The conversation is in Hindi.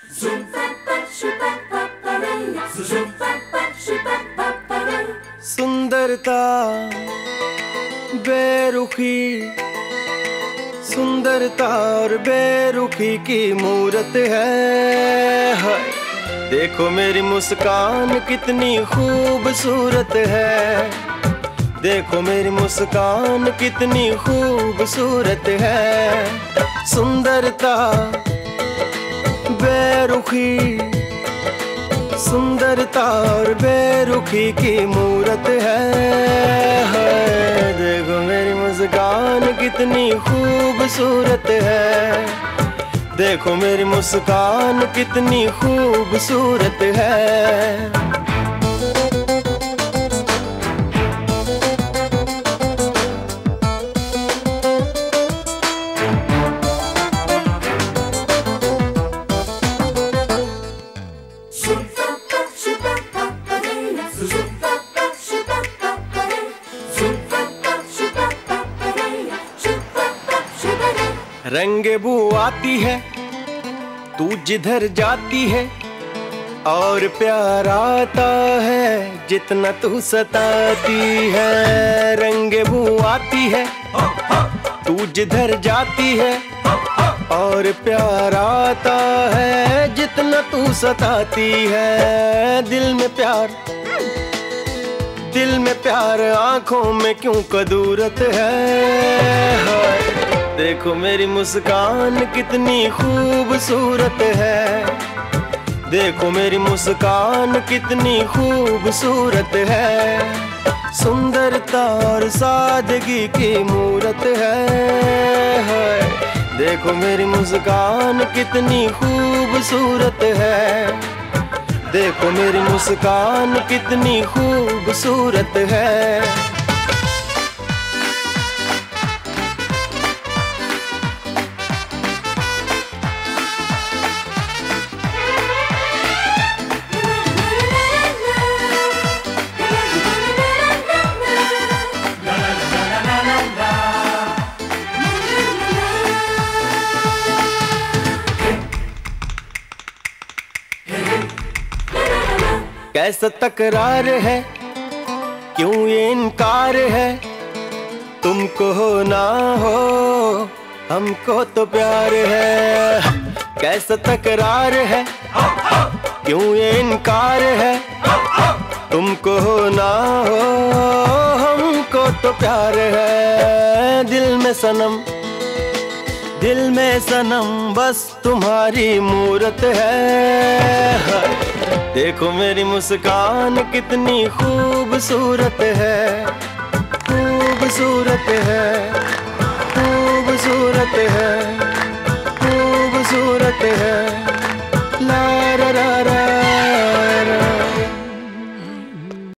सुंदरता बेरुखी, सुंदरता और बेरुखी की मूरत है। देखो मेरी मुस्कान कितनी खूबसूरत है, देखो मेरी मुस्कान कितनी खूबसूरत है। सुंदरता बेरुखी, सुंदरता और बेरुखी की मूरत है। देखो मेरी मुस्कान कितनी खूबसूरत है, देखो मेरी मुस्कान कितनी खूबसूरत है। रंगे बू आती है तू जिधर जाती है, और प्यार आता है जितना तू सताती है। रंगे बू आती है तू जिधर जाती है, और प्यार आता है जितना तू सताती है। दिल में प्यार, दिल में प्यार, आंखों में क्यों कदूरत है। देखो मेरी मुस्कान कितनी खूबसूरत है, देखो मेरी मुस्कान कितनी खूबसूरत है। सुंदरता और सादगी की मूरत है। देखो मेरी मुस्कान कितनी खूबसूरत है, देखो मेरी मुस्कान कितनी खूबसूरत है। कैसा तकरार है, क्यों ये इनकार है, तुमको हो ना हो हमको तो प्यार है। कैसा तकरार है, क्यों ये इनकार है, तुमको हो ना हो हमको तो प्यार है। दिल में सनम, दिल में सनम बस तुम्हारी मूरत है। देखो मेरी मुस्कान कितनी खूबसूरत है, खूबसूरत है, खूबसूरत है, खूबसूरत है।